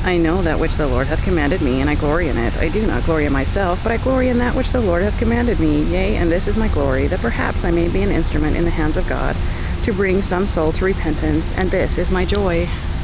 I know that which the Lord hath commanded me, and I glory in it. I do not glory in myself, but I glory in that which the Lord hath commanded me. Yea, and this is my glory, that perhaps I may be an instrument in the hands of God, to bring some soul to repentance, and this is my joy.